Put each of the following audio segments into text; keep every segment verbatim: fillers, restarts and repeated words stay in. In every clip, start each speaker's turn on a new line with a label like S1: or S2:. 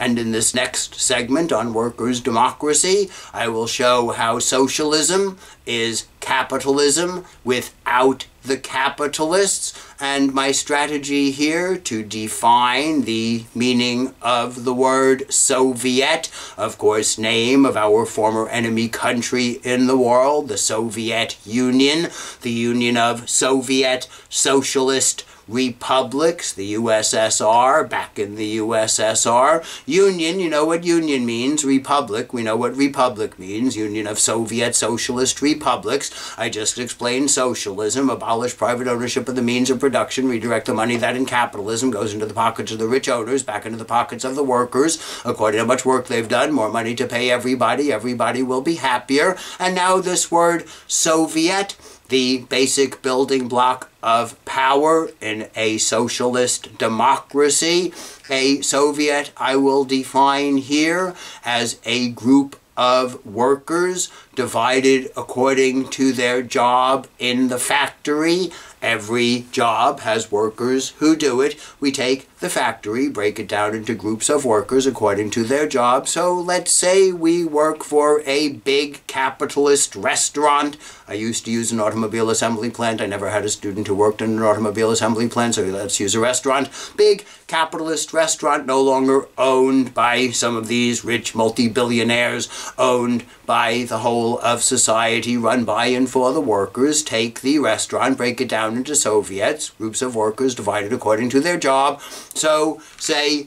S1: And in this next segment on workers' democracy, I will show how socialism is capitalism without the capitalists, and my strategy here to define the meaning of the word Soviet, of course, name of our former enemy country in the world, the Soviet Union, the Union of Soviet Socialist Republics, the U S S R, back in the U S S R. Union, you know what union means. Republic, we know what republic means. Union of Soviet Socialist Republics. I just explained socialism, abolish private ownership of the means of production, redirect the money that in capitalism goes into the pockets of the rich owners, back into the pockets of the workers. According to how much work they've done, more money to pay everybody, everybody will be happier. And now this word Soviet, the basic building block of power in a socialist democracy. A Soviet I will define here as a group of workers divided according to their job in the factory. Every job has workers who do it. We take the factory, break it down into groups of workers according to their job. So let's say we work for a big capitalist restaurant. I used to use an automobile assembly plant. I never had a student who worked in an automobile assembly plant, so let's use a restaurant. Big capitalist restaurant, no longer owned by some of these rich multi-billionaires, owned by the whole of society, run by and for the workers. Take the restaurant, break it down into Soviets, groups of workers divided according to their job. So, say,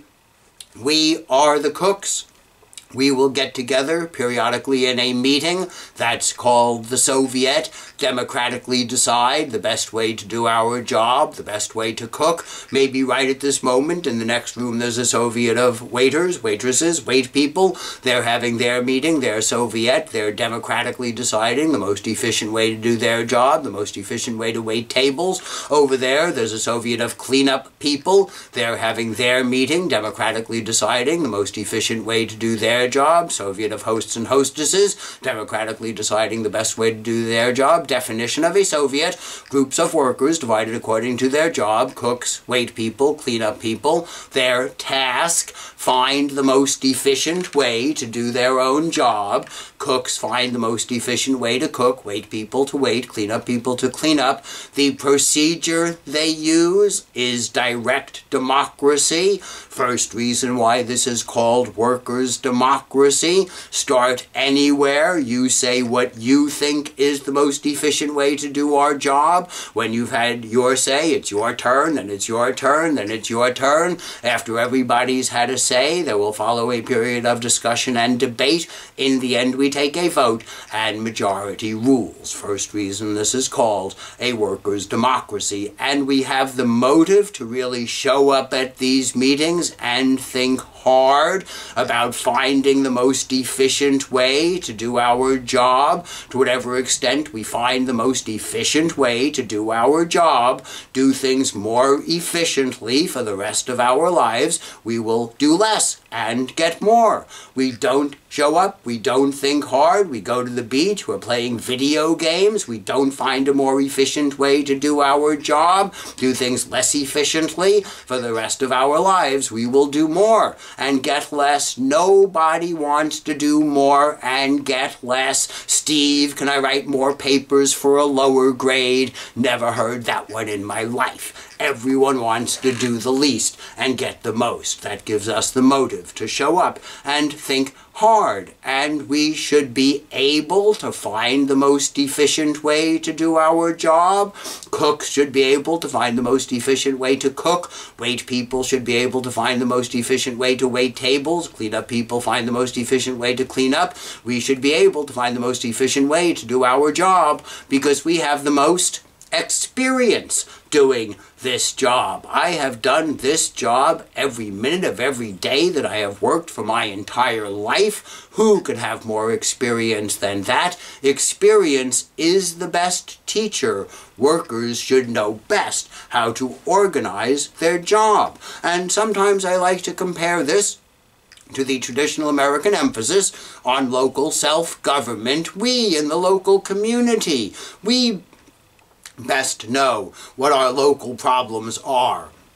S1: we are the cooks. We will get together periodically in a meeting that's called the Soviet, democratically decide the best way to do our job, the best way to cook. Maybe right at this moment in the next room there's a Soviet of waiters, waitresses, wait people. They're having their meeting, their Soviet. They're democratically deciding the most efficient way to do their job, the most efficient way to wait tables. Over there, there's a Soviet of cleanup people. They're having their meeting, democratically deciding the most efficient way to do their job. Soviet of hosts and hostesses, democratically deciding the best way to do their job. Definition of a Soviet: groups of workers divided according to their job, cooks, wait people, cleanup people. Their task: find the most efficient way to do their own job. Cooks find the most efficient way to cook, wait people to wait, cleanup people to clean up. The procedure they use is direct democracy. First reason why this is called workers' democracy. Start anywhere. You say what you think is the most efficient way to do our job. When you've had your say, it's your turn, then it's your turn, then it's your turn. After everybody's had a say, there will follow a period of discussion and debate. In the end, we take a vote, and majority rules. First reason this is called a workers' democracy. And we have the motive to really show up at these meetings and think hard about finding the most efficient way to do our job. To whatever extent we find the most efficient way to do our job, do things more efficiently for the rest of our lives, we will do less and get more. We don't show up, we don't think hard, we go to the beach, we're playing video games, we don't find a more efficient way to do our job, do things less efficiently for the rest of our lives, we will do more and get less. Nobody wants to do more and get less. Steve, can I write more papers for a lower grade? Never heard that one in my life. Everyone wants to do the least and get the most. That gives us the motive to show up and think hard, and we should be able to find the most efficient way to do our job. Cooks should be able to find the most efficient way to cook. Wait people should be able to find the most efficient way to wait tables. Clean up people find the most efficient way to clean up. We should be able to find the most efficient way to do our job because we have the most experience doing this job. I have done this job every minute of every day that I have worked for my entire life. Who could have more experience than that? Experience is the best teacher. Workers should know best how to organize their job. And sometimes I like to compare this to the traditional American emphasis on local self-government. We in the local community, we best know what our local problems are.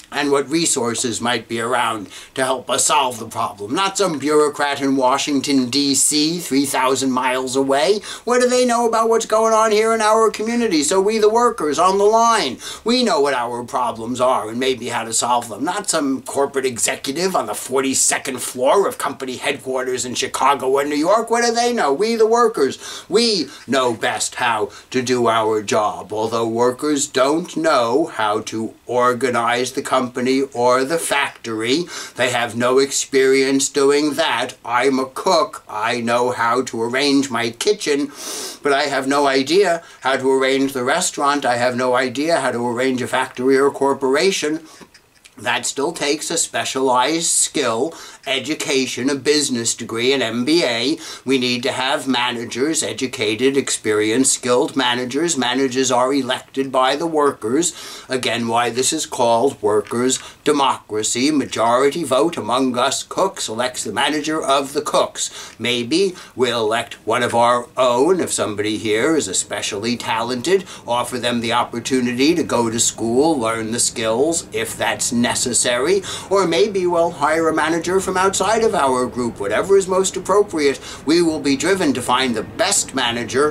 S1: and what resources might be around to help us solve the problem. Not some bureaucrat in Washington, D C, three thousand miles away. What do they know about what's going on here in our community? So we, the workers on the line, we know what our problems are and maybe how to solve them. Not some corporate executive on the forty-second floor of company headquarters in Chicago or New York. What do they know? We, the workers, we know best how to do our job. Although workers don't know how to organize the company company or the factory. They have no experience doing that. I'm a cook. I know how to arrange my kitchen, but I have no idea how to arrange the restaurant. I have no idea how to arrange a factory or corporation. That still takes a specialized skill, education, a business degree, an M B A. We need to have managers, educated, experienced, skilled managers. Managers are elected by the workers. Again, why this is called workers' democracy. Majority vote among us cooks elects the manager of the cooks. Maybe we'll elect one of our own if somebody here is especially talented, offer them the opportunity to go to school, learn the skills if that's necessary. necessary, or maybe we'll hire a manager from outside of our group. Whatever is most appropriate, we will be driven to find the best manager,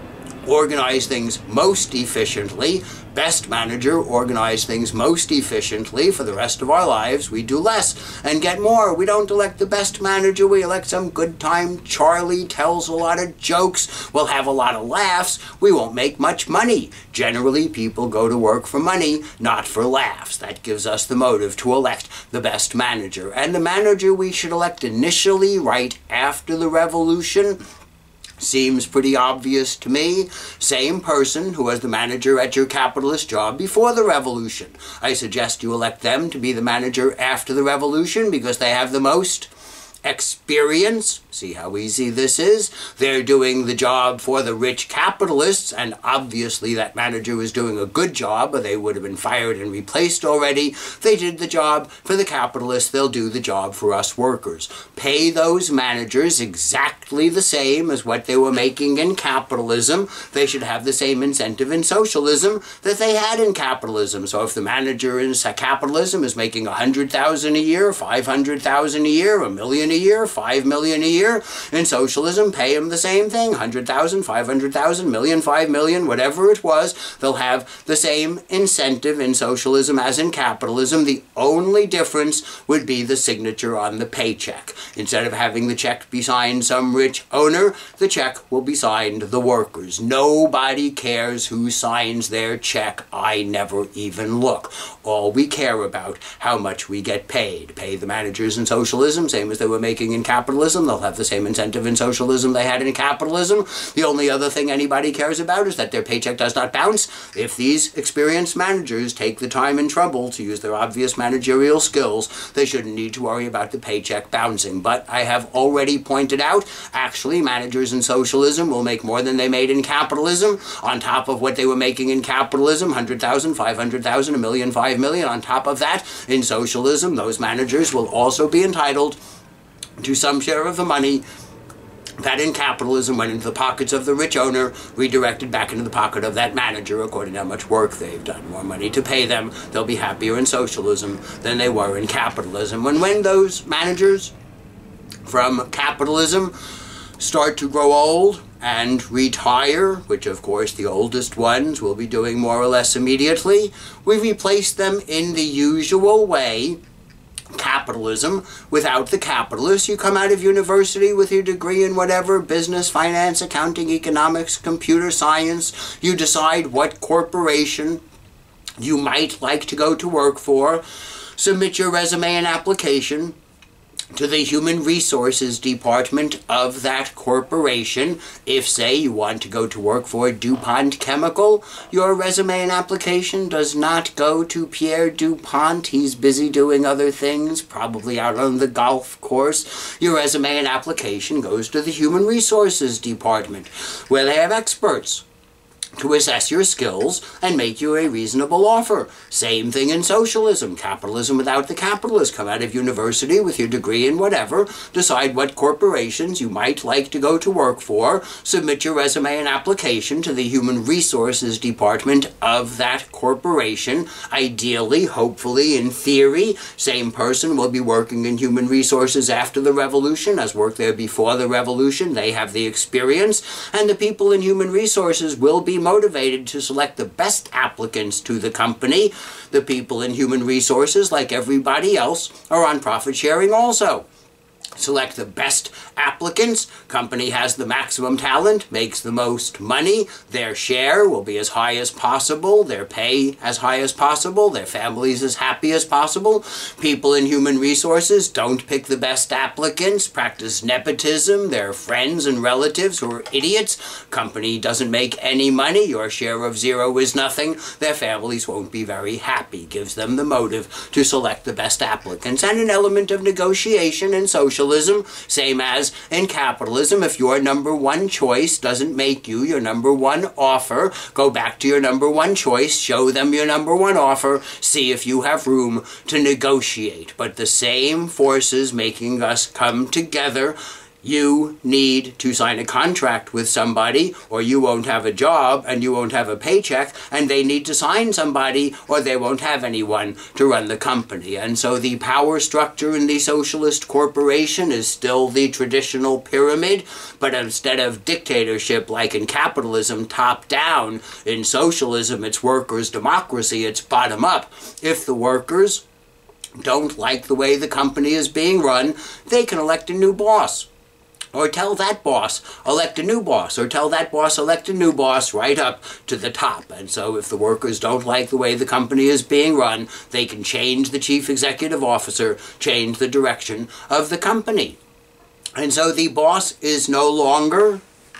S1: organize things most efficiently. Best manager, organize things most efficiently. For the rest of our lives, we do less and get more. We don't elect the best manager. We elect some good time Charlie, tells a lot of jokes. We'll have a lot of laughs. We won't make much money. Generally, people go to work for money, not for laughs. That gives us the motive to elect the best manager. And the manager we should elect initially, right after the revolution, seems pretty obvious to me. Same person who was the manager at your capitalist job before the revolution. I suggest you elect them to be the manager after the revolution because they have the most experience. See how easy this is? They're doing the job for the rich capitalists, and obviously that manager was doing a good job, or they would have been fired and replaced already. They did the job for the capitalists. They'll do the job for us workers. Pay those managers exactly the same as what they were making in capitalism. They should have the same incentive in socialism that they had in capitalism. So if the manager in capitalism is making one hundred thousand dollars a year, five hundred thousand dollars a year, a million a year, five million a year, in socialism, pay them the same thing, one hundred thousand, five hundred thousand, million, five million, whatever it was. They'll have the same incentive in socialism as in capitalism. The only difference would be the signature on the paycheck. Instead of having the check be signed some rich owner, the check will be signed the workers. Nobody cares who signs their check. I never even look. All we care about, how much we get paid. Pay the managers in socialism, same as they were making in capitalism. They'll have the same incentive in socialism they had in capitalism. The only other thing anybody cares about is that their paycheck does not bounce. If these experienced managers take the time and trouble to use their obvious managerial skills, they shouldn't need to worry about the paycheck bouncing. But I have already pointed out, actually, managers in socialism will make more than they made in capitalism, on top of what they were making in capitalism, one hundred thousand, five hundred thousand, a million, five million. On top of that, in socialism, those managers will also be entitled to some share of the money that in capitalism went into the pockets of the rich owner, redirected back into the pocket of that manager according to how much work they've done. More money to pay them. They'll be happier in socialism than they were in capitalism. When, when those managers from capitalism start to grow old and retire, which of course the oldest ones will be doing more or less immediately, we replace them in the usual way, capitalism, without the capitalists. You come out of university with your degree in whatever, business, finance, accounting, economics, computer science. You decide what corporation you might like to go to work for. Submit your resume and application to the Human Resources Department of that corporation. If, say, you want to go to work for DuPont Chemical, your resume and application does not go to Pierre DuPont. He's busy doing other things, probably out on the golf course. Your resume and application goes to the Human Resources Department, where they have experts to assess your skills and make you a reasonable offer. Same thing in socialism. Capitalism without the capitalists. Come out of university with your degree in whatever, decide what corporations you might like to go to work for, submit your resume and application to the Human Resources Department of that corporation. Ideally, hopefully, in theory, same person will be working in human resources after the revolution as worked there before the revolution. They have the experience, and the people in human resources will be motivated to select the best applicants to the company. The people in human resources, like everybody else, are on profit sharing also. Select the best applicants. Company has the maximum talent, makes the most money. Their share will be as high as possible. Their pay as high as possible. Their families as happy as possible. People in human resources don't pick the best applicants, practice nepotism. Their friends and relatives who are idiots. Company doesn't make any money. Your share of zero is nothing. Their families won't be very happy. Gives them the motive to select the best applicants. And an element of negotiation and social same as in capitalism. If your number one choice doesn't make you your number one offer, go back to your number one choice, show them your number one offer, see if you have room to negotiate. But the same forces making us come together. You need to sign a contract with somebody, or you won't have a job and you won't have a paycheck, and they need to sign somebody or they won't have anyone to run the company. And so the power structure in the socialist corporation is still the traditional pyramid, but instead of dictatorship like in capitalism, top down, in socialism it's workers' democracy, it's bottom up. If the workers don't like the way the company is being run, they can elect a new boss. Or tell that boss, elect a new boss. Or tell that boss, elect a new boss right up to the top. And so if the workers don't like the way the company is being run, they can change the chief executive officer, change the direction of the company. And so the boss is no longer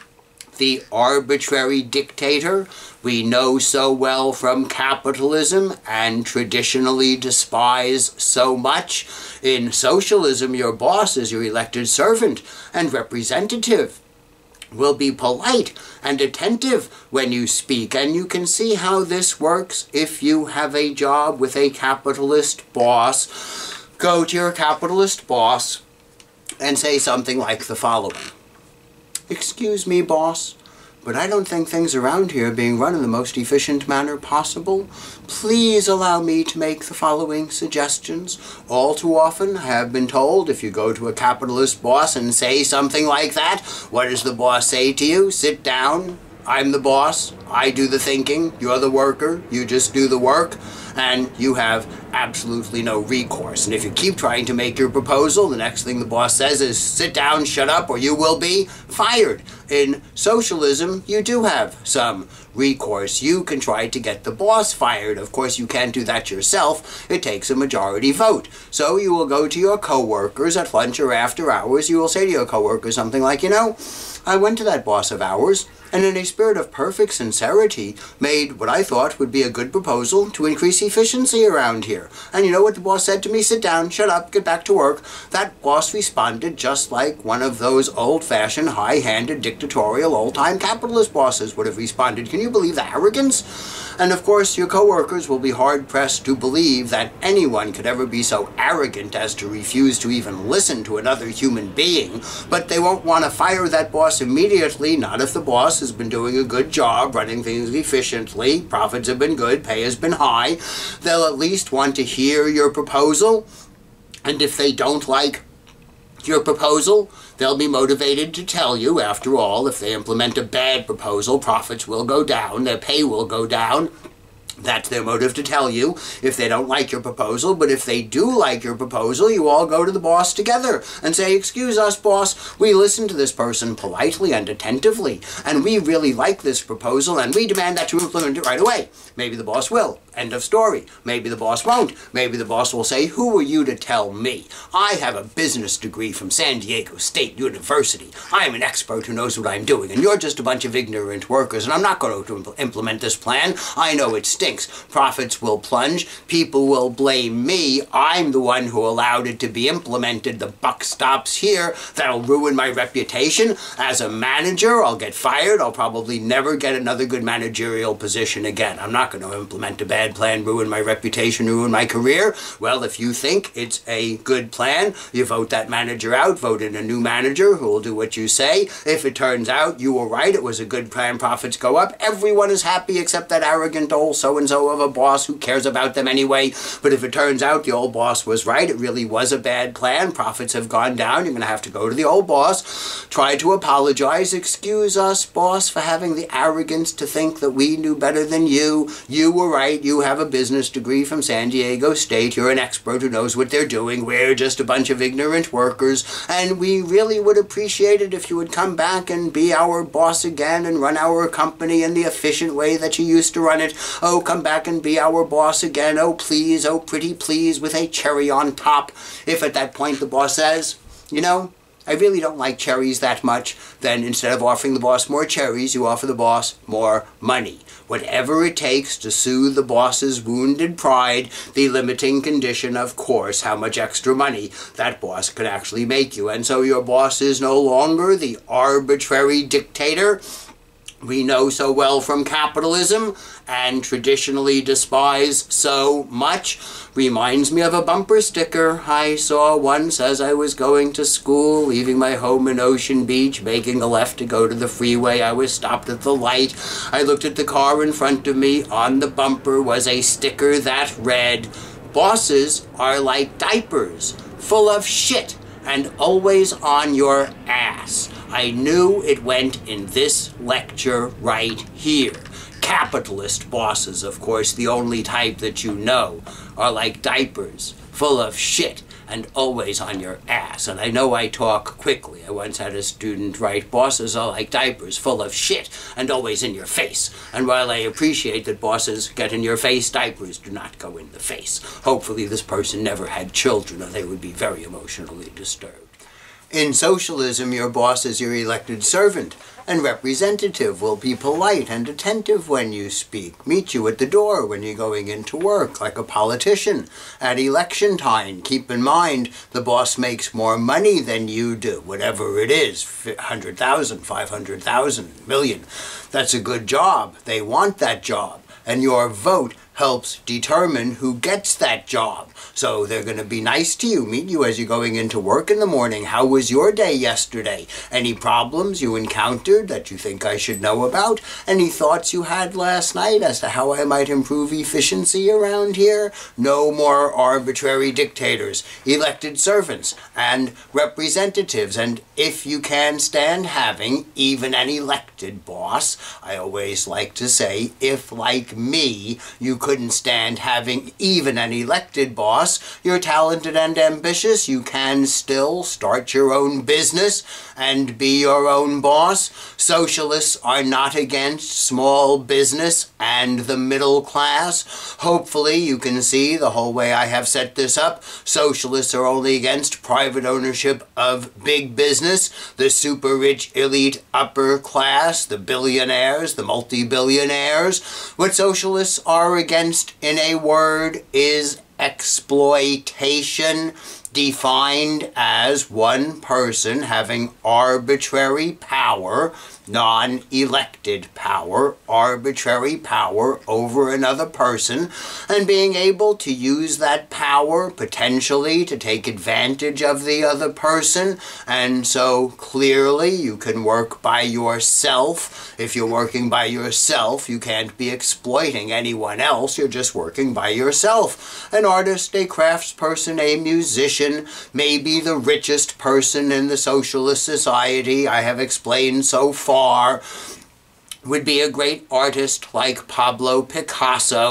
S1: the arbitrary dictator we know so well from capitalism and traditionally despise so much. In socialism, your boss is your elected servant and representative. Will be polite and attentive when you speak, and you can see how this works if you have a job with a capitalist boss. Go to your capitalist boss and say something like the following. Excuse me, boss, but I don't think things around here are being run in the most efficient manner possible. Please allow me to make the following suggestions. All too often, I have been told, if you go to a capitalist boss and say something like that, what does the boss say to you? Sit down. I'm the boss. I do the thinking. You're the worker. You just do the work. And you have absolutely no recourse. And if you keep trying to make your proposal, the next thing the boss says is, sit down, shut up, or you will be fired. In socialism, you do have some recourse. You can try to get the boss fired. Of course, you can't do that yourself. It takes a majority vote. So you will go to your coworkers at lunch or after hours. You will say to your coworkers something like, you know, I went to that boss of ours, and in a spirit of perfect sincerity, made what I thought would be a good proposal to increase efficiency around here. And you know what the boss said to me? Sit down, shut up, get back to work. That boss responded just like one of those old-fashioned, high-handed, dictatorial, old-time capitalist bosses would have responded. Can you believe the arrogance? And of course, your coworkers will be hard-pressed to believe that anyone could ever be so arrogant as to refuse to even listen to another human being. But they won't want to fire that boss immediately, not if the boss has been doing a good job, running things efficiently, profits have been good, pay has been high. They'll at least want to hear your proposal, and if they don't like your proposal, they'll be motivated to tell you. After all, if they implement a bad proposal, profits will go down, their pay will go down. That's their motive to tell you if they don't like your proposal. But if they do like your proposal, you all go to the boss together and say, excuse us, boss, we listened to this person politely and attentively, and we really like this proposal, and we demand that you implement it right away. Maybe the boss will. End of story. Maybe the boss won't. Maybe the boss will say, who are you to tell me? I have a business degree from San Diego State University. I'm an expert who knows what I'm doing, and you're just a bunch of ignorant workers, and I'm not going to implement this plan. I know it stinks. stinks. Profits will plunge. People will blame me. I'm the one who allowed it to be implemented. The buck stops here. That'll ruin my reputation. As a manager, I'll get fired. I'll probably never get another good managerial position again. I'm not going to implement a bad plan, ruin my reputation, ruin my career. Well, if you think it's a good plan, you vote that manager out, vote in a new manager who will do what you say. If it turns out you were right, it was a good plan, profits go up, everyone is happy except that arrogant old so-and-so of a boss who cares about them anyway. But if it turns out the old boss was right, it really was a bad plan, profits have gone down, you're going to have to go to the old boss, try to apologize, excuse us, boss, for having the arrogance to think that we knew better than you. You were right, you have a business degree from San Diego State, you're an expert who knows what they're doing, we're just a bunch of ignorant workers, and we really would appreciate it if you would come back and be our boss again and run our company in the efficient way that you used to run it. Oh, come back and be our boss again. Oh, please, oh, pretty please, with a cherry on top. If at that point the boss says, you know, I really don't like cherries that much, then instead of offering the boss more cherries, you offer the boss more money. Whatever it takes to soothe the boss's wounded pride, the limiting condition, of course, how much extra money that boss could actually make you. And so your boss is no longer the arbitrary dictator we know so well from capitalism and traditionally despise so much. Reminds me of a bumper sticker I saw once as I was going to school, leaving my home in Ocean Beach, making a left to go to the freeway. I was stopped at the light. I looked at the car in front of me. On the bumper was a sticker that read, "Bosses are like diapers, full of shit and always on your ass." I knew it went in this lecture right here. Capitalist bosses, of course, the only type that you know, are like diapers, full of shit and always on your ass. And I know I talk quickly. I once had a student write, "Bosses are like diapers, full of shit and always in your face." And while I appreciate that bosses get in your face, diapers do not go in the face. Hopefully this person never had children or they would be very emotionally disturbed. In socialism, your boss is your elected servant and representative, will be polite and attentive when you speak, meet you at the door when you're going into work like a politician. At election time, keep in mind the boss makes more money than you do, whatever it is, one hundred thousand, five hundred thousand, million. That's a good job. They want that job. And your vote helps determine who gets that job. So they're going to be nice to you, meet you as you're going into work in the morning. How was your day yesterday? Any problems you encountered that you think I should know about? Any thoughts you had last night as to how I might improve efficiency around here? No more arbitrary dictators, elected servants and representatives. And if you can stand having even an elected boss, I always like to say, if like me, you couldn't stand having even an elected boss, you're talented and ambitious, you can still start your own business and be your own boss. Socialists are not against small business and the middle class. Hopefully you can see the whole way I have set this up. Socialists are only against private ownership of big business, the super rich elite upper class, the billionaires, the multi-billionaires. What socialists are against, in a word, is exploitation, defined as one person having arbitrary power, non-elected power, arbitrary power over another person, and being able to use that power potentially to take advantage of the other person. And so clearly you can work by yourself. If you're working by yourself, you can't be exploiting anyone else. You're just working by yourself. An artist, a craftsperson, a musician, maybe the richest person in the socialist society I have explained so far, would be a great artist like Pablo Picasso,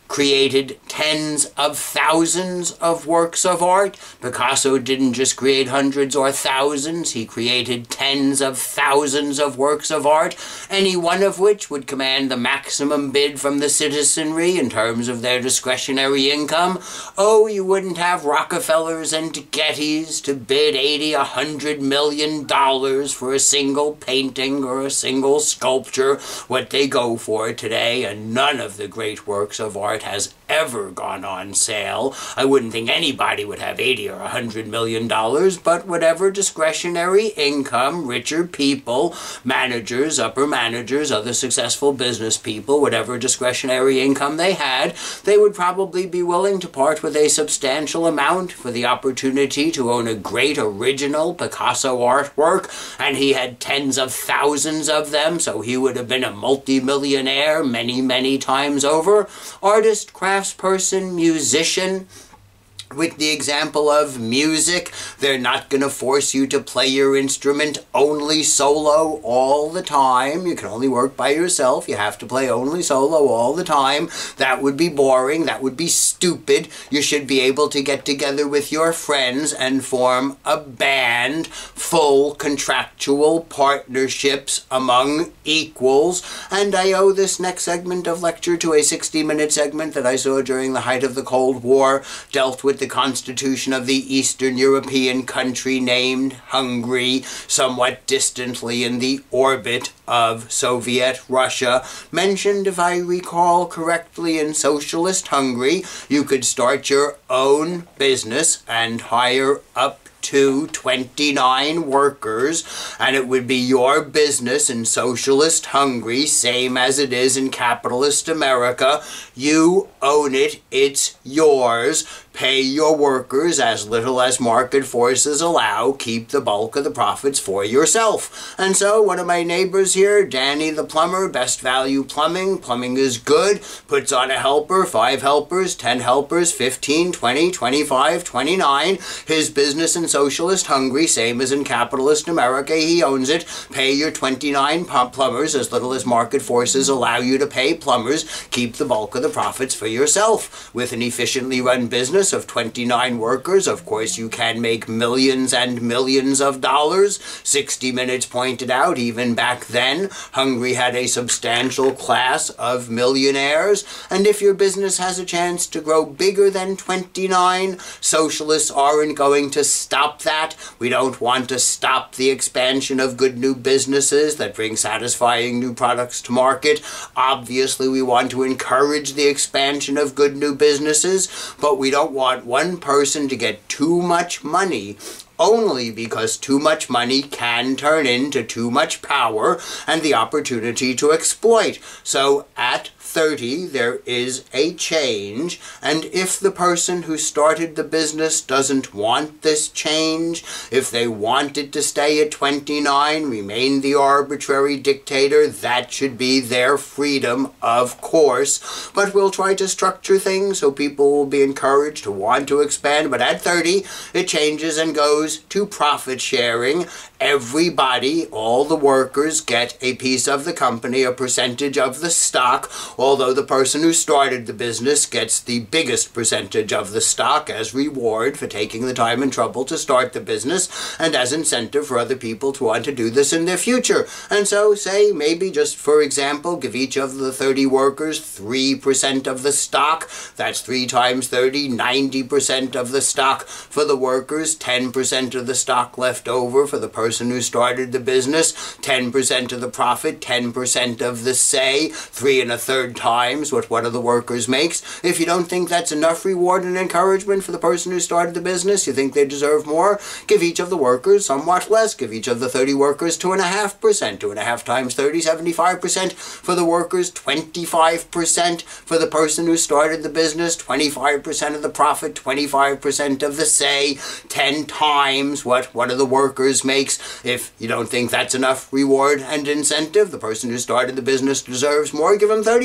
S1: created tens of thousands of works of art. Picasso didn't just create hundreds or thousands, he created tens of thousands of works of art, any one of which would command the maximum bid from the citizenry in terms of their discretionary income. Oh, you wouldn't have Rockefellers and Gettys to bid eighty, a hundred million dollars for a single painting or a single sculpture, what they go for today, and none of the great works of art has ever gone on sale. I wouldn't think anybody would have eighty or a hundred million dollars, but whatever discretionary income, richer people, managers, upper managers, other successful business people, whatever discretionary income they had, they would probably be willing to part with a substantial amount for the opportunity to own a great original Picasso artwork, and he had tens of thousands of them, so he would have been a multi-millionaire many, many times over. Artist, craftsperson, musician. With the example of music, they're not going to force you to play your instrument only solo all the time. You can only work by yourself. You have to play only solo all the time. That would be boring. That would be stupid. You should be able to get together with your friends and form a band, full contractual partnerships among equals. And I owe this next segment of lecture to a sixty minute segment that I saw during the height of the Cold War, dealt with the constitution of the Eastern European country named Hungary, somewhat distantly in the orbit of Soviet Russia. Mentioned, if I recall correctly, in socialist Hungary, you could start your own business and hire up to twenty-nine workers, and it would be your business in socialist Hungary, same as it is in capitalist America. You own it, it's yours. Pay your workers as little as market forces allow. Keep the bulk of the profits for yourself. And so one of my neighbors here, Danny the plumber, Best Value Plumbing, plumbing is good, puts on a helper, five helpers, ten helpers, fifteen, twenty, twenty-five, twenty-nine. His business in socialist Hungary, same as in capitalist America, he owns it. Pay your twenty-nine plumbers as little as market forces allow you to pay plumbers. Keep the bulk of the profits for yourself. With an efficiently run business of twenty-nine workers, of course you can make millions and millions of dollars. sixty minutes pointed out, even back then, Hungary had a substantial class of millionaires, and if your business has a chance to grow bigger than twenty-nine, socialists aren't going to stop that. We don't want to stop the expansion of good new businesses that bring satisfying new products to market. Obviously, we want to encourage the expansion of good new businesses, but we don't want one person to get too much money only because too much money can turn into too much power and the opportunity to exploit. So at thirty, there is a change, and if the person who started the business doesn't want this change, if they wanted to stay at twenty-nine, remain the arbitrary dictator, that should be their freedom, of course. But we'll try to structure things so people will be encouraged to want to expand. But at thirty, it changes and goes to profit sharing. Everybody, all the workers, get a piece of the company, a percentage of the stock, although the person who started the business gets the biggest percentage of the stock as reward for taking the time and trouble to start the business, and as incentive for other people to want to do this in their future. And so, say, maybe just for example, give each of the thirty workers three percent of the stock. That's three times thirty, ninety percent of the stock for the workers, ten percent of the stock left over for the person who started the business, ten percent of the profit, ten percent of the say, three and a third times what one of the workers makes. If you don't think that's enough reward and encouragement for the person who started the business, you think they deserve more, give each of the workers somewhat less. Give each of the thirty workers two and a half percent. Two and a half times thirty, seventy-five percent for the workers, twenty-five percent for the person who started the business, twenty-five percent of the profit, twenty-five percent of the say, ten times what one of the workers makes. If you don't think that's enough reward and incentive, the person who started the business deserves more, give them thirty-five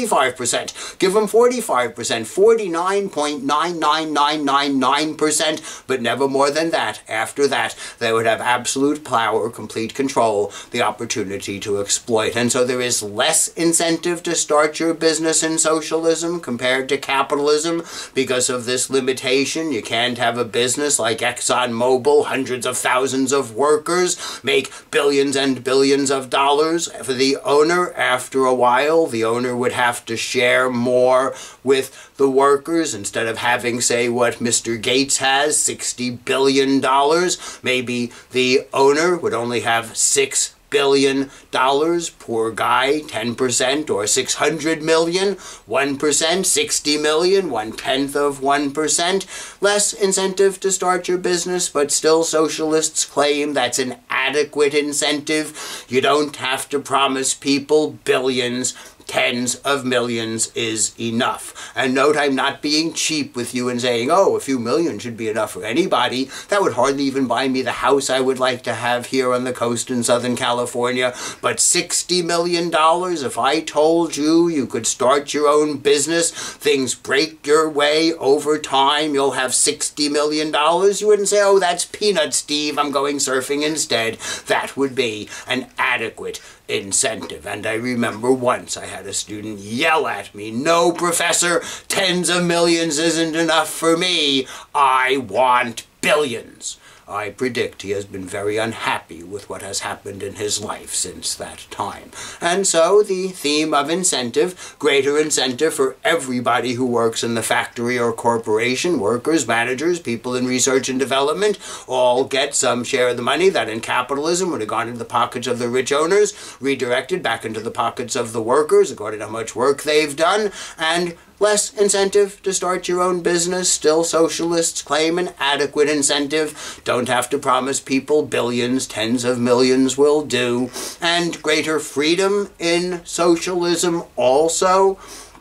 S1: forty-five percent. Give them forty-five percent, forty-nine point nine nine nine nine nine percent, but never more than that. After that, they would have absolute power, complete control, the opportunity to exploit. And so there is less incentive to start your business in socialism compared to capitalism because of this limitation. You can't have a business like ExxonMobil, hundreds of thousands of workers, make billions and billions of dollars. For the owner, after a while, the owner would have to share more with the workers. Instead of having, say, what Mister Gates has, sixty billion dollars, maybe the owner would only have six billion dollars. Poor guy, ten percent, or six hundred million, one percent, sixty million, one-tenth of one percent. Less incentive to start your business, but still socialists claim that's an adequate incentive. You don't have to promise people billions. Tens of millions is enough. And note, I'm not being cheap with you and saying, oh, a few million should be enough for anybody. That would hardly even buy me the house I would like to have here on the coast in Southern California. But sixty million dollars, if I told you you could start your own business, things break your way over time, you'll have sixty million dollars, you wouldn't say, oh, that's peanuts, Steve, I'm going surfing instead. That would be an adequate incentive. And I remember once I had a student yell at me, no, professor, tens of millions isn't enough for me. I want billions. I predict he has been very unhappy with what has happened in his life since that time. And so the theme of incentive, greater incentive for everybody who works in the factory or corporation, workers, managers, people in research and development, all get some share of the money that in capitalism would have gone into the pockets of the rich owners, redirected back into the pockets of the workers according to how much work they've done, and less incentive to start your own business. Still, socialists claim an adequate incentive. Don't have to promise people billions, tens of millions will do. And greater freedom in socialism also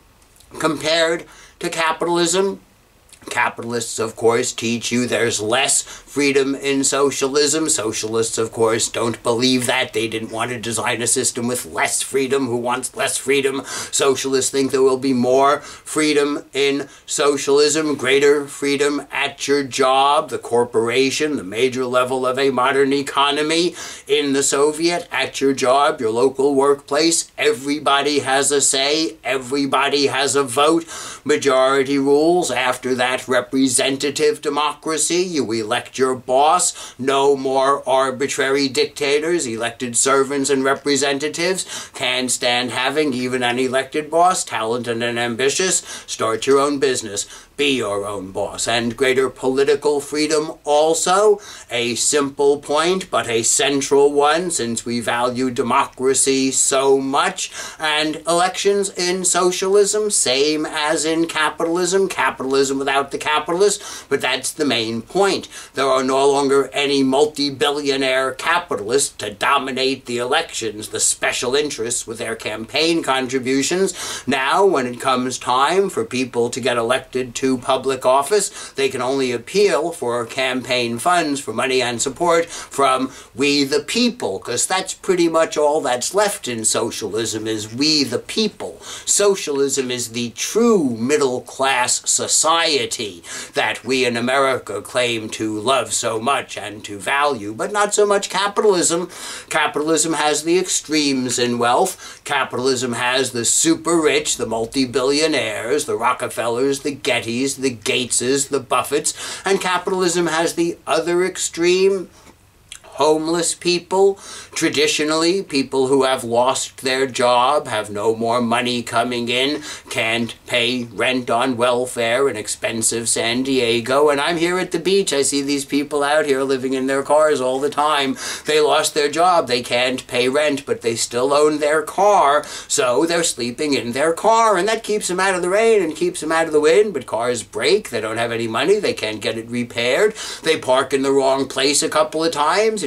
S1: compared to capitalism. Capitalists, of course, teach you there's less freedom in socialism. Socialists, of course, don't believe that. They didn't want to design a system with less freedom. Who wants less freedom? Socialists think there will be more freedom in socialism, greater freedom at your job, the corporation, the major level of a modern economy. In the Soviet, at your job, your local workplace, everybody has a say, everybody has a vote. Majority rules. After that, representative democracy. You elect your boss. No more arbitrary dictators. Elected servants and representatives. Can't stand having even an elected boss. Talented and ambitious. Start your own business. Be your own boss. And greater political freedom also. A simple point, but a central one, since we value democracy so much. And elections in socialism, same as in capitalism. Capitalism without the capitalists, but that's the main point. There are no longer any multi-billionaire capitalists to dominate the elections, the special interests with their campaign contributions. Now, when it comes time for people to get elected to public office, they can only appeal for campaign funds, for money and support from we the people, because that's pretty much all that's left in socialism is we the people. Socialism is the true middle-class society that we in America claim to love so much and to value, but not so much capitalism. Capitalism has the extremes in wealth. Capitalism has the super rich, the multi-billionaires, the Rockefellers, the Gettys, the Gateses, the Buffetts, and capitalism has the other extreme, homeless people, traditionally people who have lost their job, have no more money coming in, can't pay rent on welfare in expensive San Diego. And I'm here at the beach. I see these people out here living in their cars all the time. They lost their job. They can't pay rent, but they still own their car, so they're sleeping in their car, and that keeps them out of the rain and keeps them out of the wind. But cars break. They don't have any money. They can't get it repaired. They park in the wrong place a couple of times. It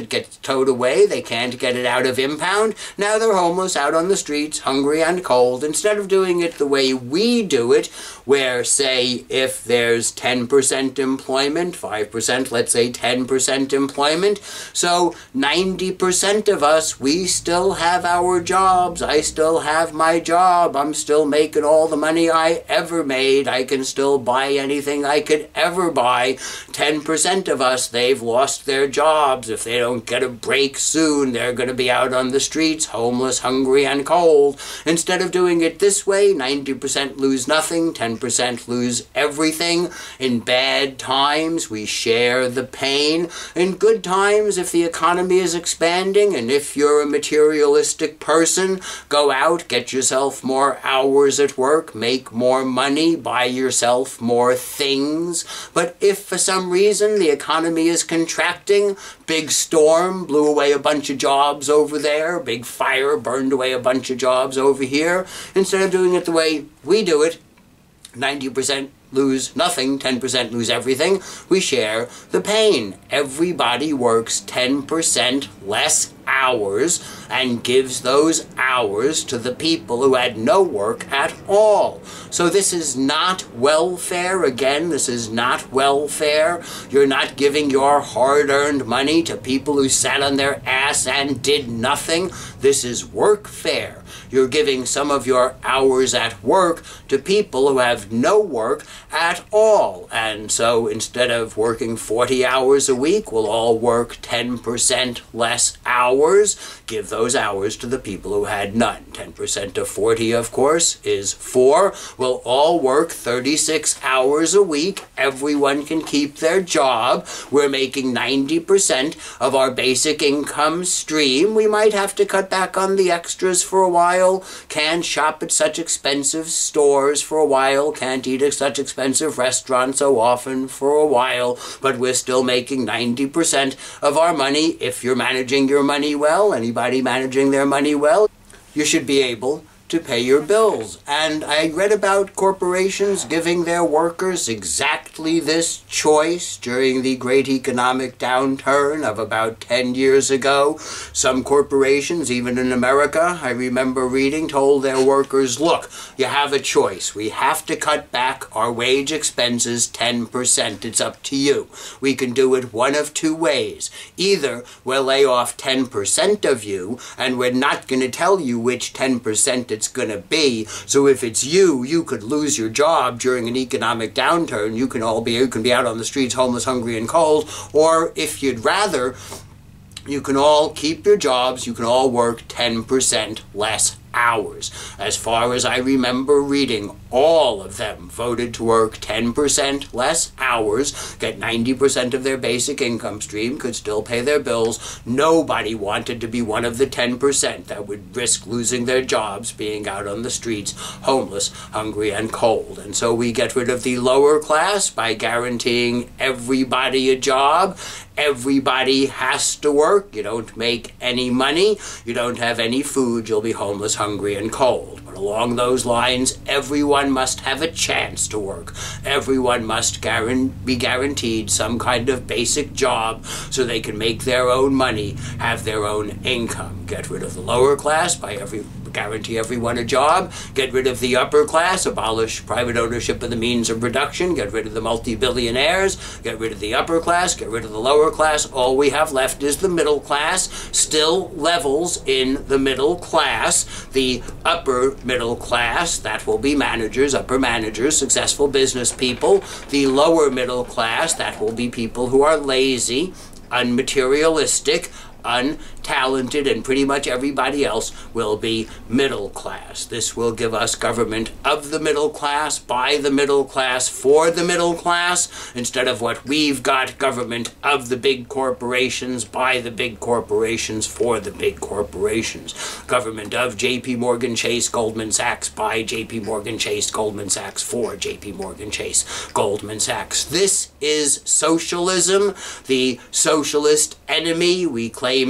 S1: it gets towed away. They can't get it out of impound. Now they're homeless, out on the streets, hungry and cold. Instead of doing it the way we do it, where, say, if there's ten percent employment, five percent, let's say ten percent employment, so ninety percent of us, we still have our jobs. I still have my job. I'm still making all the money I ever made. I can still buy anything I could ever buy. ten percent of us, they've lost their jobs. If they don't get a break soon, they're going to be out on the streets, homeless, hungry, and cold. Instead of doing it this way, ninety percent lose nothing, ten percent lose everything. In bad times, we share the pain. In good times, if the economy is expanding, and if you're a materialistic person, go out, get yourself more hours at work, make more money, buy yourself more things. But if for some reason the economy is contracting, big storm blew away a bunch of jobs over there, big fire burned away a bunch of jobs over here, instead of doing it the way we do it, ninety percent lose nothing, ten percent lose everything, we share the pain. Everybody works ten percent less hours and gives those hours to the people who had no work at all. So this is not welfare. Again, this is not welfare. You're not giving your hard-earned money to people who sat on their ass and did nothing. This is workfare. You're giving some of your hours at work to people who have no work at all. And so instead of working forty hours a week, we'll all work ten percent less hours. Give those hours to the people who had none. ten percent of forty, of course, is four. We'll all work thirty-six hours a week. Everyone can keep their job. We're making ninety percent of our basic income stream. We might have to cut back on the extras for a while. Can't shop at such expensive stores for a while. Can't eat at such expensive restaurants so often for a while. But we're still making ninety percent of our money. If you're managing your money well, anybody managing their money well, you should be able to pay your bills. And I read about corporations giving their workers exactly this choice during the great economic downturn of about ten years ago. Some corporations, even in America, I remember reading, told their workers, look, you have a choice. We have to cut back our wage expenses ten percent. It's up to you. We can do it one of two ways. Either we'll lay off ten percent of you, and we're not going to tell you which ten percent it's going to be. So if it's you, you could lose your job during an economic downturn. You can all be, you can be out on the streets homeless, hungry, and cold. Or if you'd rather, you can all keep your jobs. You can all work ten percent less hours. As far as I remember reading, all of them voted to work ten percent less hours, get ninety percent of their basic income stream, could still pay their bills. Nobody wanted to be one of the ten percent that would risk losing their jobs, being out on the streets, homeless, hungry, and cold. And so we get rid of the lower class by guaranteeing everybody a job. Everybody has to work. You don't make any money. You don't have any food. You'll be homeless, hungry, and cold. But along those lines, everyone must have a chance to work. Everyone must guaran- be guaranteed some kind of basic job so they can make their own money, have their own income. Get rid of the lower class by every guarantee everyone a job, get rid of the upper class, abolish private ownership of the means of production, get rid of the multi-billionaires, get rid of the upper class, get rid of the lower class. All we have left is the middle class. Still levels in the middle class. The upper middle class, that will be managers, upper managers, successful business people. The lower middle class, that will be people who are lazy, unmaterialistic, untalented, and pretty much everybody else will be middle class. This will give us government of the middle class, by the middle class, for the middle class, instead of what we've got, government of the big corporations, by the big corporations, for the big corporations. Government of J P Morgan Chase, Goldman Sachs, by J P Morgan Chase, Goldman Sachs, for J P Morgan Chase, Goldman Sachs. This is socialism, the socialist enemy we claim to hate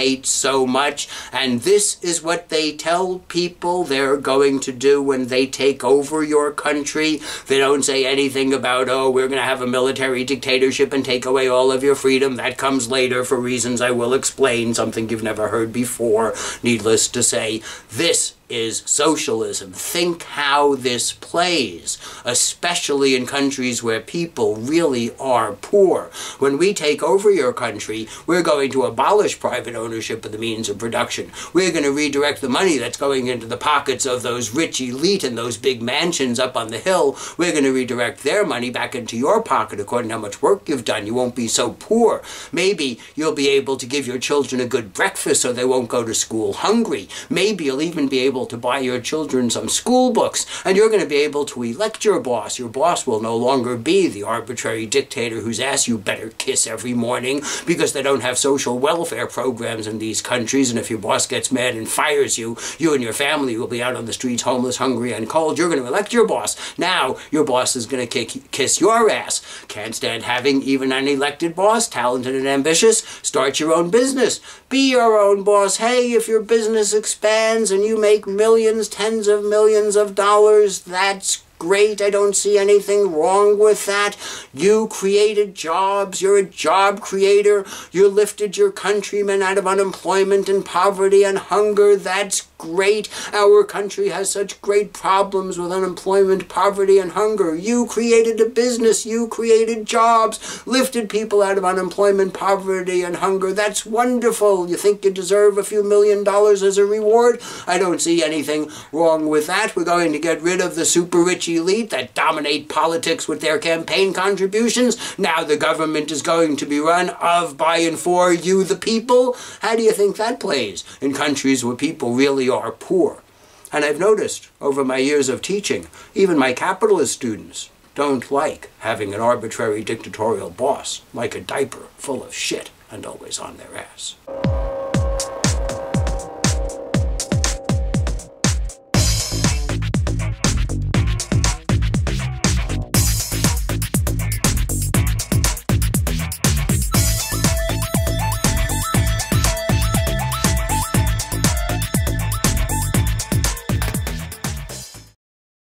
S1: state so much, and this is what they tell people they're going to do when they take over your country. They don't say anything about, oh, we're going to have a military dictatorship and take away all of your freedom. That comes later for reasons I will explain, something you've never heard before. Needless to say, this is socialism. Think how this plays, especially in countries where people really are poor. When we take over your country, we're going to abolish private ownership of the means of production. We're going to redirect the money that's going into the pockets of those rich elite and those big mansions up on the hill. We're going to redirect their money back into your pocket according to how much work you've done. You won't be so poor. Maybe you'll be able to give your children a good breakfast so they won't go to school hungry. Maybe you'll even be able to buy your children some school books, and you're going to be able to elect your boss. Your boss will no longer be the arbitrary dictator whose ass you better kiss every morning because they don't have social welfare programs in these countries, and if your boss gets mad and fires you, you and your family will be out on the streets homeless, hungry, and cold. You're going to elect your boss. Now your boss is going to kick, kiss your ass. Can't stand having even an elected boss, talented and ambitious? Start your own business. Be your own boss. Hey, if your business expands and you make millions tens of millions of dollars, that's great. I don't see anything wrong with that. You created jobs. You're a job creator. You lifted your countrymen out of unemployment and poverty and hunger. That's great. Our country has such great problems with unemployment, poverty, and hunger. You created a business. You created jobs, lifted people out of unemployment, poverty, and hunger. That's wonderful. You think you deserve a few million dollars as a reward? I don't see anything wrong with that. We're going to get rid of the super rich elite that dominate politics with their campaign contributions. Now the government is going to be run of, by, and for you, the people. How do you think that plays in countries where people really are poor? And I've noticed over my years of teaching, even my capitalist students don't like having an arbitrary dictatorial boss like a diaper full of shit and always on their ass.